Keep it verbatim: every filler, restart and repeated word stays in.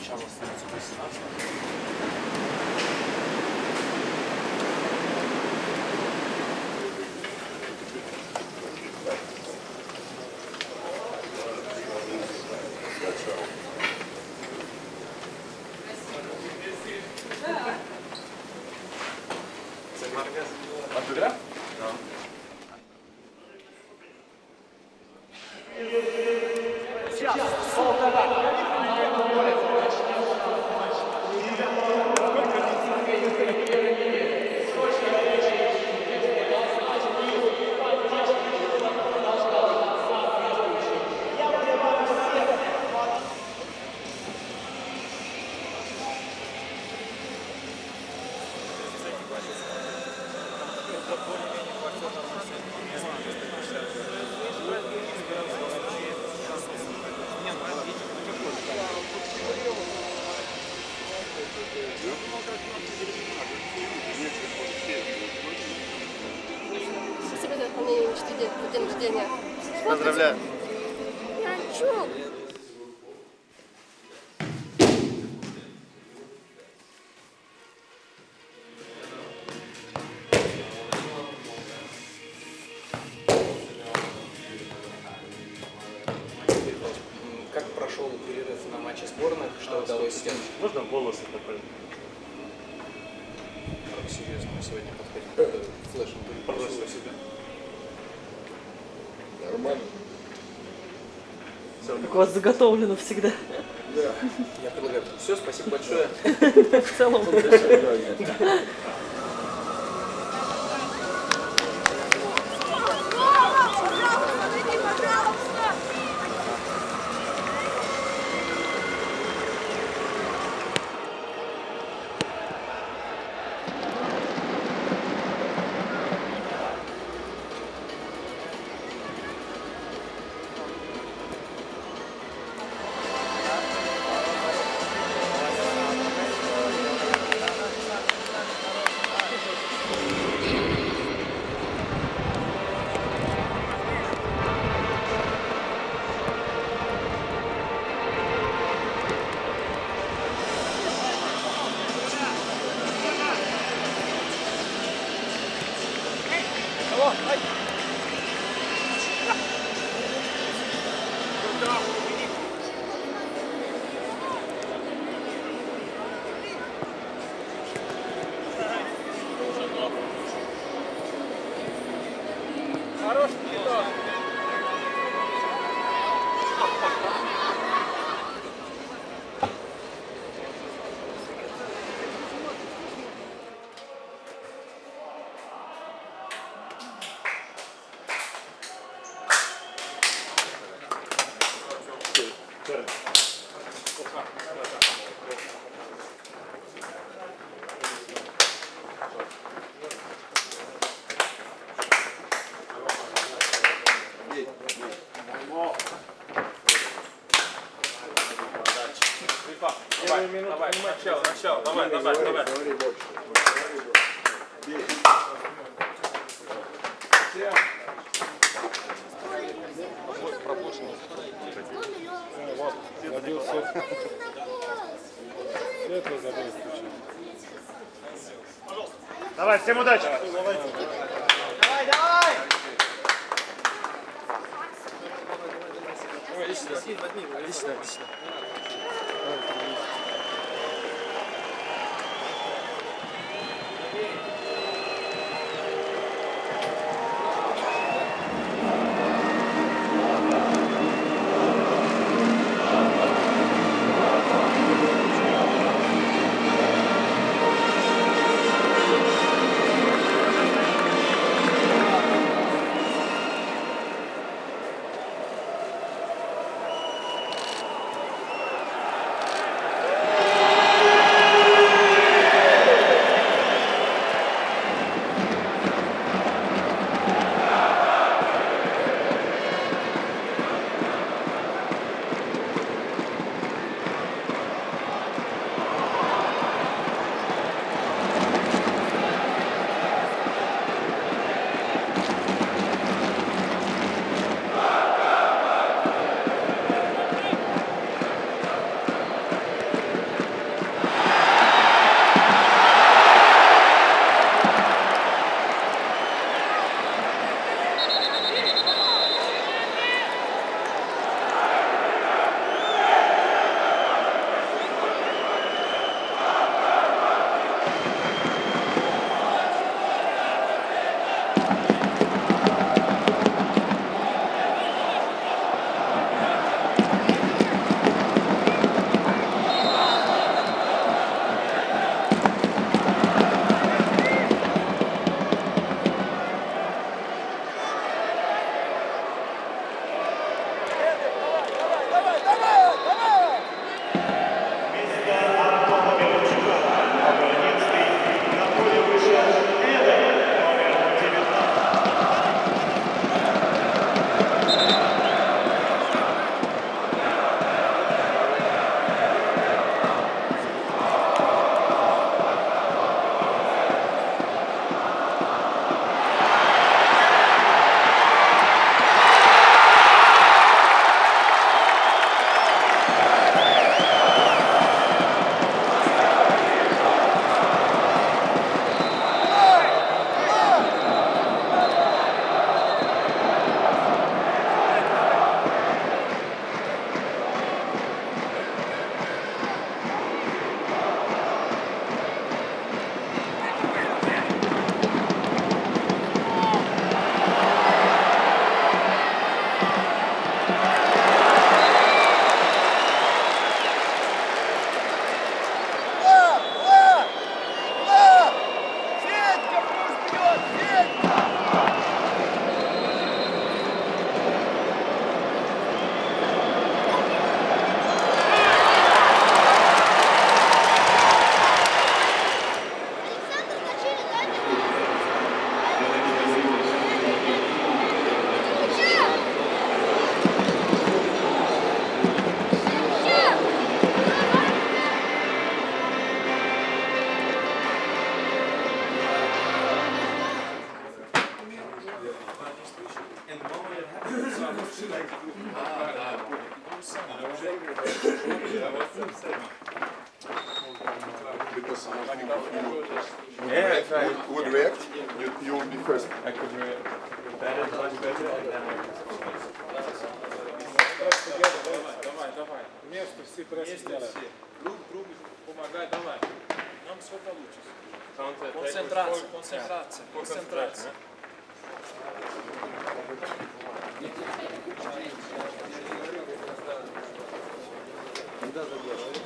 начало становится восемнадцать. Автограф? Да. Спасибо за выполнение мечты в день рождения. Поздравляю. Янчук! Как прошел перерыв на матче сборных? Что удалось сделать? Можно волосы поправить? Как серьезно мы сегодня подходим к флешем? Бросил себя. Нормально. Как у вас заготовлено всегда. Да. Я предлагаю. Все, спасибо большое. В целом. До свидания. Давай, начало, начало, давай, давай, давай. Говори больше. Говори больше. Вот пропущенный. Вот, забил свет. Свет вы забыли включить. Давай, всем удачи! Давай, давай! Иди сюда, иди сюда, иди сюда. Because yeah, if I would react, you, you would be first. I could react better, much better, and then Давай, давай. Вместе все прессы сделаем. Друг другу помогай, давай. Нам все получится. Концентрация, концентрация, концентрация. да, да, да.